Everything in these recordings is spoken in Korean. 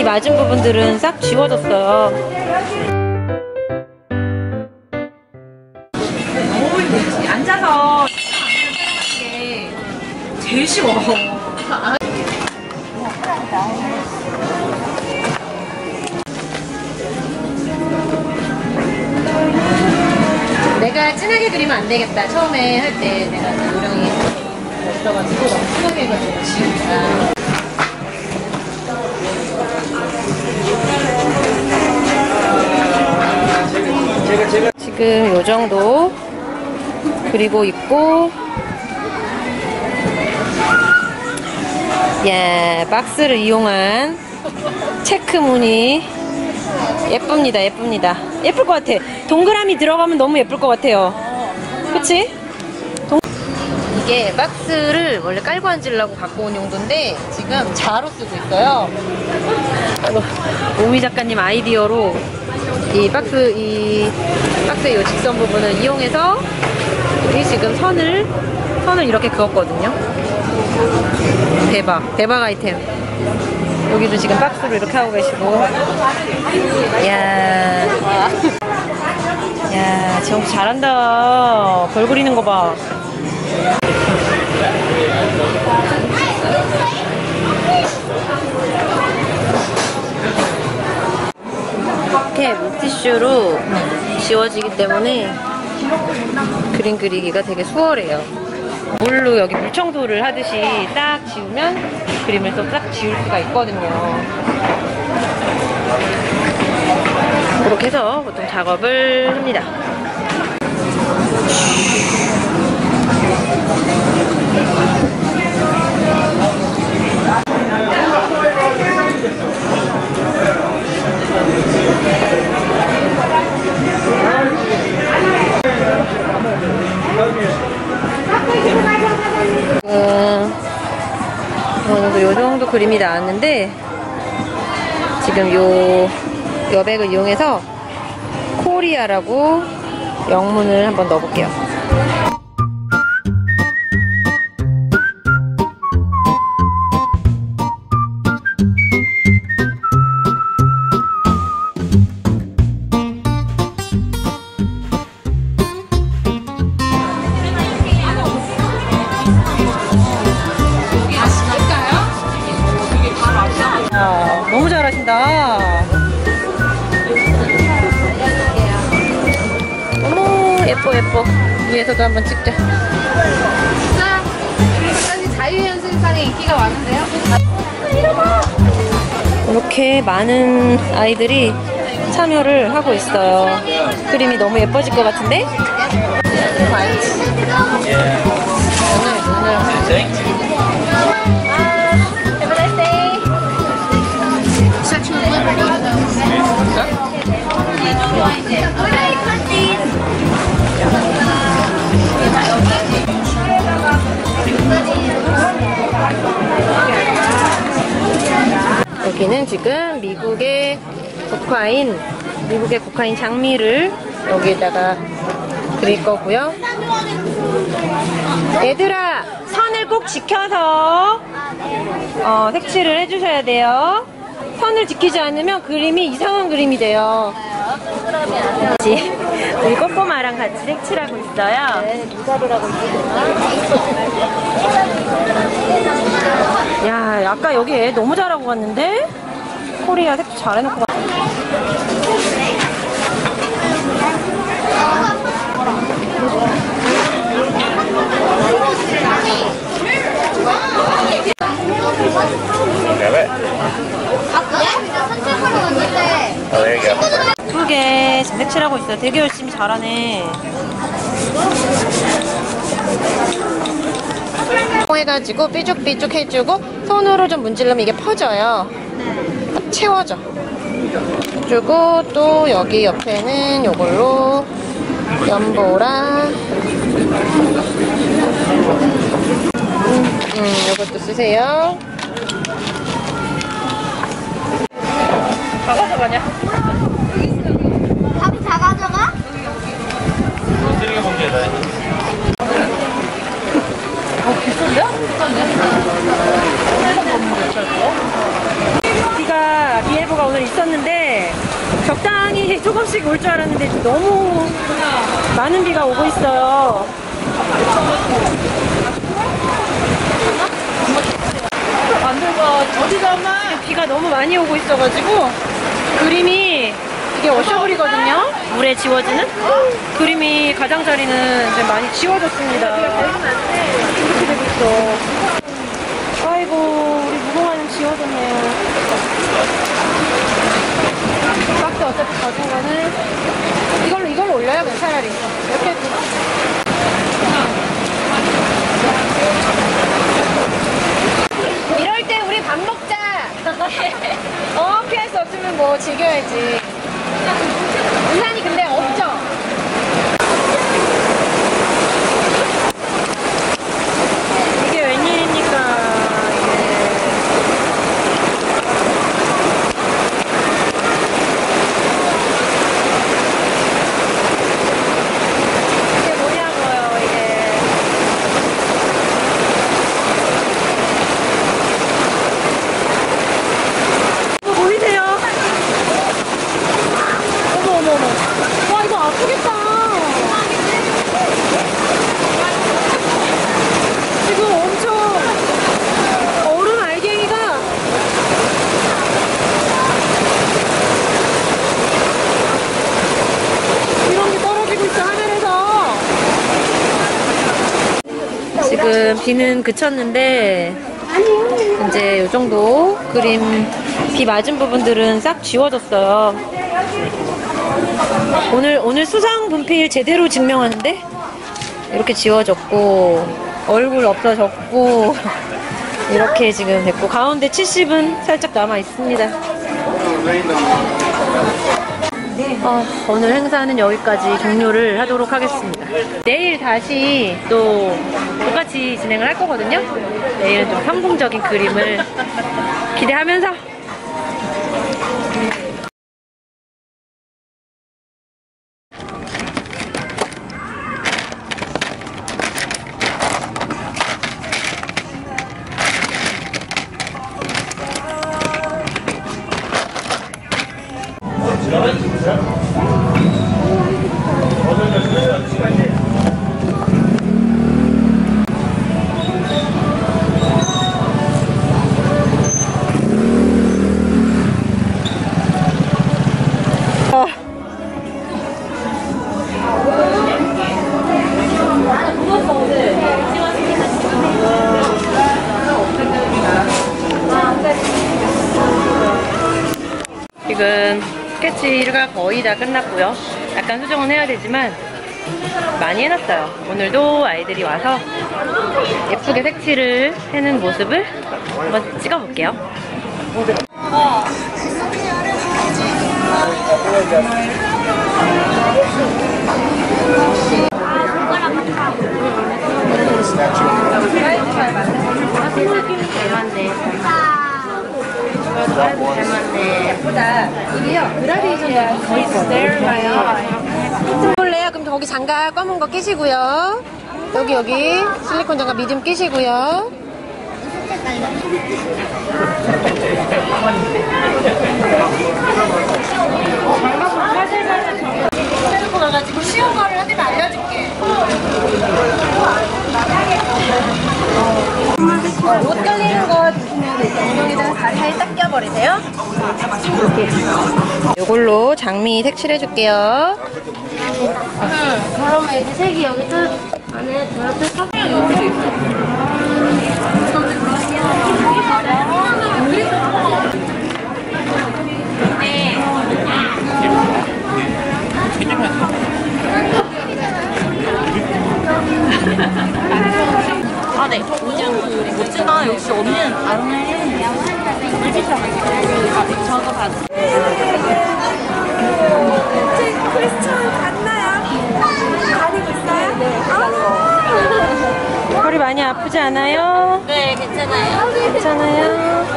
맞은 부분들은 싹 지워졌어요. 너무 힘들지. 앉아서 촬영하는 게 제일 쉬워. 내가 진하게 그리면 안 되겠다. 처음에 할 때 내가 요령이 없어가지고 너무 진하게 해가지고 지우니까. 지금 요 정도 그리고 있고, 예, 박스를 이용한 체크 무늬 예쁩니다. 예쁩니다. 예쁠 것 같아. 동그라미 들어가면 너무 예쁠 것 같아요. 그치? 이게 박스를 원래 깔고 앉으려고 갖고 온 용도인데 지금 자로 쓰고 있어요. 오미 작가님 아이디어로 이 박스의 요 직선 부분을 이용해서 여기 지금 선을 이렇게 그었거든요. 대박 아이템. 여기도 지금 박스로 이렇게 하고 계시고. 야, 정수 잘한다. 벌 그리는 거 봐. 이렇게 물티슈로 지워지기 때문에 그림 그리기가 되게 수월해요. 물로 여기 물청소를 하듯이 딱 지우면 그림을 또 딱 지울 수가 있거든요. 그렇게 해서 보통 작업을 합니다. 요 정도 그림이 나왔는데 지금 요 여백을 이용해서 코리아라고 영문을 한번 넣어볼게요. 너무 잘하신다. 어머, 예뻐. 위에서도 한번 찍자. 굉장히 자유연습상에 인기가 많은데요? 이렇게 많은 아이들이 참여를 하고 있어요. 그림이 너무 예뻐질 것 같은데? 여기는 지금 미국의 국화인 장미를 여기에다가 그릴 거고요. 얘들아, 선을 꼭 지켜서 색칠을 해주셔야 돼요. 선을 지키지 않으면 그림이 이상한 그림이 돼요. 우리 꼬꼬마랑 같이 색칠하고 있어요. 네, 누가를 하고 있구나. 야, 아까 여기 애 너무 잘하고 갔는데? 코리아 색칠 잘해놓고 갔. 예쁘게 지금 색칠하고 있어요. 되게 열심히 잘하네. 해가지고 삐죽삐죽 해주고 손으로 좀 문지르면 이게 퍼져요. 채워져. 그리고 또 여기 옆에는 요걸로 연보라 요것도 쓰세요. 다 가져가냐? 밥이 다 가져가? 쓰레기 봉지에다 해. 비싼데? 비가 예쁘가 오늘 있었는데 적당히 조금씩 올 줄 알았는데 너무 많은 비가 오고 있어요. 비가 너무 많이 오고 있어가지고 그림이 이게 워셔블이거든요. 물에 지워지는 그림이 가장자리는 이제 많이 지워졌습니다. 이렇게 되고 있어. 아이고 우리 무궁화는 지워졌네요. 박스 어차피 젖은 거는 이걸로 올려요 그냥 차라리 이렇게. 이럴 때 우리 밥 먹자. 피할 수 없으면 뭐 즐겨야지. 우산이 근데 없죠? 이게 웬일입니까? 이게 뭐냐고요, 이게. 보이세요? 어머. 와, 이거 아프겠다. 지금 엄청 얼음 알갱이가 이런 게 떨어지고 있어, 하늘에서. 지금 비는 그쳤는데 이제 이 정도 그림 비 맞은 부분들은 싹 지워졌어요. 오늘 수상 분필 제대로 증명하는데 이렇게 지워졌고 얼굴 없어졌고 이렇게 지금 됐고 가운데 70은 살짝 남아 있습니다. 오늘 행사는 여기까지 종료를 하도록 하겠습니다. 내일 다시 또 똑같이 진행을 할 거거든요. 내일은 좀 성공적인 그림을 기대하면서 지금 스케치가 거의 다 끝났고요. 약간 수정은 해야 되지만 많이 해놨어요. 오늘도 아이들이 와서 예쁘게 색칠을 해는 모습을 한번 찍어볼게요. 예쁘다. 이게요 그라데이션이 거의 있어요. 볼래요? 그럼 거기 장갑 검은 거 끼시고요. 여기 실리콘 장갑 미dim 끼시고요. 데리고 가가지고 쉬운 거를 한테 알려줄게. 옷 걸리는 거 드시면 엉덩이에다가 다리에 딱 껴버리세요. 이걸로 장미 색칠해줄게요. 그러면 이제 색이 여기 또 안에 들어서 여기도 있어. 아, 네. 멋지다. 역시 언니는 다르네. 저거 봤어. 크리스천 갔나요? 다니고 있어요? 네. 허리 많이 아프지 않아요? 네, 괜찮아요. 괜찮아요?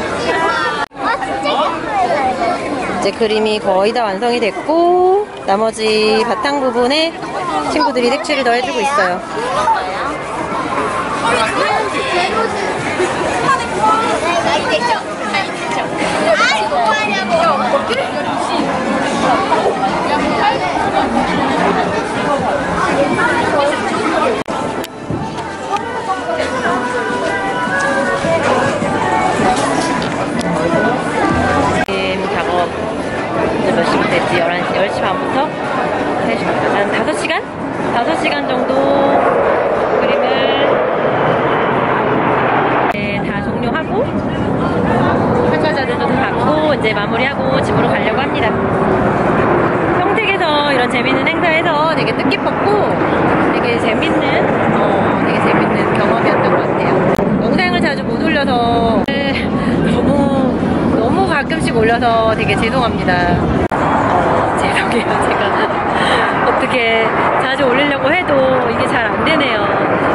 이제 그림이 거의 다 완성이 됐고 나머지 바탕 부분에 친구들이 색칠을 더 해주고 있어요. 나 이제 좀. 작업 몇 시부터 했지? 10시 반부터 3시 반까지 한 5시간? 5시간 정도 그림을 다 종료하고 참가자들도 다 받고 이제 마무리하고 집으로 가려고 합니다. 평택에서 이런 재밌는 행사에서 되게 뜻깊었고 되게 재밌는 경험이었던 것 같아요. 영상을 자주 못 올려서 너무 가끔씩 올려서 되게 죄송합니다. 죄송해요. 제가 어떻게 자주 올리려고 해도 이게 잘 안 되네요.